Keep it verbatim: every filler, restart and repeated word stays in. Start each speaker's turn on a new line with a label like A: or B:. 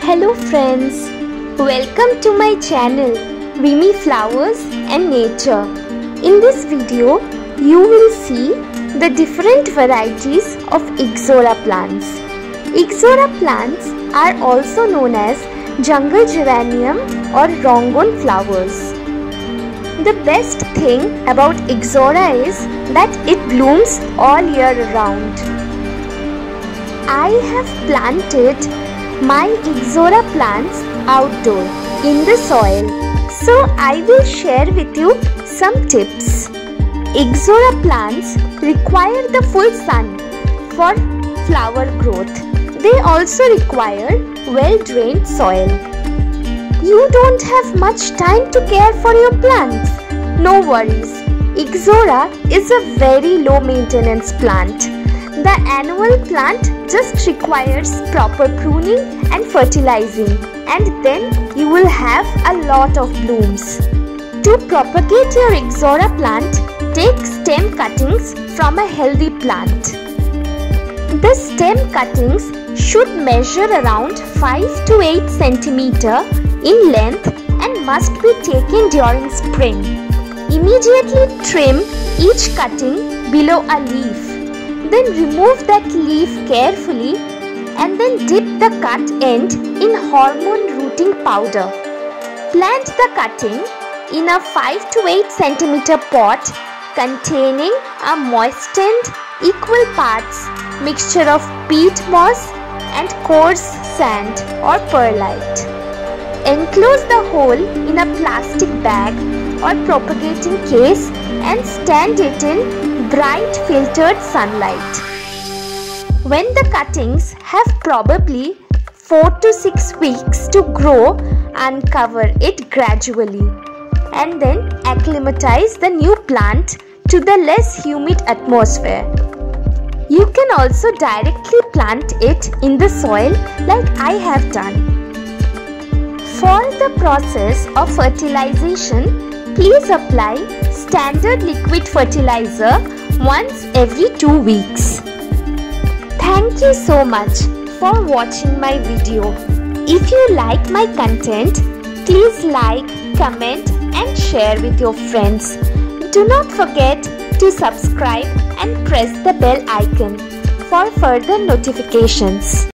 A: Hello friends, welcome to my channel Rimi Flowers and Nature. In this video, you will see the different varieties of Ixora plants. Ixora plants are also known as jungle geranium or Rangoon flowers. The best thing about Ixora is that it blooms all year round. I have planted my Ixora plants outdoor in the soil, so I will share with you some tips. Ixora plants require the full sun for flower growth. They also require well-drained soil. You don't have much time to care for your plants? No worries. Ixora is a very low maintenance plant. The annual plant just requires proper pruning and fertilizing, and then you will have a lot of blooms. To propagate your Ixora plant, take stem cuttings from a healthy plant. The stem cuttings should measure around five to eight centimeters in length and must be taken during spring. Immediately trim each cutting below a leaf. Then remove that leaf carefully and then dip the cut end in hormone rooting powder. Plant the cutting in a five to eight centimeter pot containing a moistened equal parts mixture of peat moss and coarse sand or perlite. Enclose the hole in a plastic bag or propagating case and stand it in bright filtered sunlight. When the cuttings have probably four to six weeks to grow, uncover it gradually and then acclimatize the new plant to the less humid atmosphere. You can also directly plant it in the soil like I have done. For the process of fertilization, please apply standard liquid fertilizer once every two weeks. Thank you so much for watching my video. If you like my content, please like, comment and share with your friends. Do not forget to subscribe and press the bell icon for further notifications.